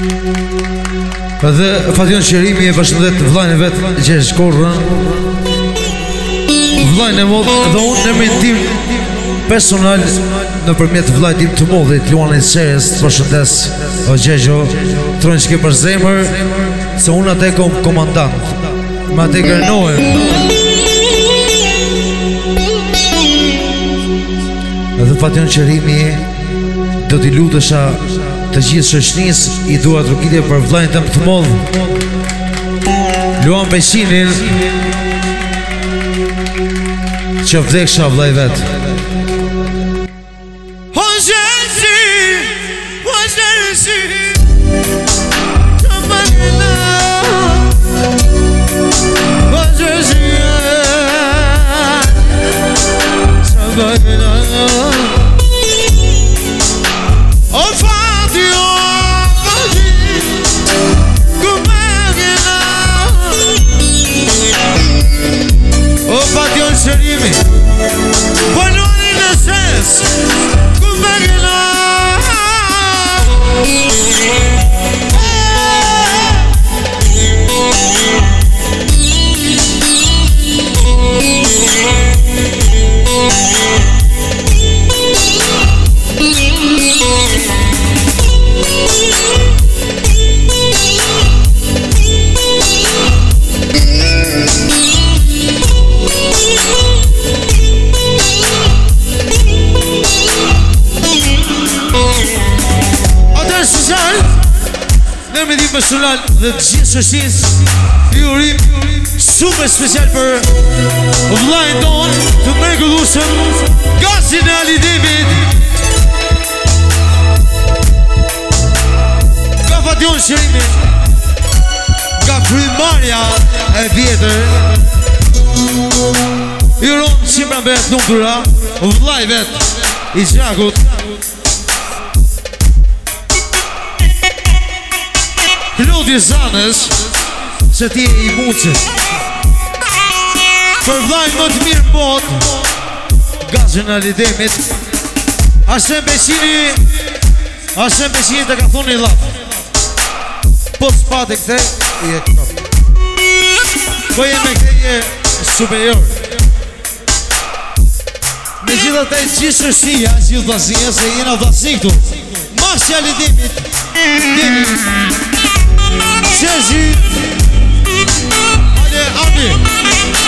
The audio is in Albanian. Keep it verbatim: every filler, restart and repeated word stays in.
Dhe Fation Qerimi e përshëndet vllajën e vet që është Korrën. Vllajën e mod dhe unë në mendim personal nëpërmjet vllajt tim të modhit Luanit Serës të përshëndes o Gjegjo tronë që ke për zemër se unë atë kom komandant ma atë gërnohem dhe Fation Qerimi do t'i lutesha të gjithë shoqënisë i dua trokitje për vllajën tëm të modh Luan Beshinin që vdeksha vllaj vet. Personal dhe të gjithë shoqënisë ju urim super special për vllajën tonë të mrekullueshëm Gazin e Alidemit. Nga Fation Qerimi, nga frymarrja e vjetër i ronë qimra mbet numëtura vllaj vet i Gjakut Lodhje Zanës se ti e i muqës për vllajën më të mirë në botë Gazin e Alidemit Arsen Beshini Arsen Beshini të ka thonë i lafë po s'pate këte i e këto po e me këte i e superior me gjitha të e gjithë shërshia gjithë vazia se jena vazi këtu Masë Alidemit Demi Sergi Hadi Ami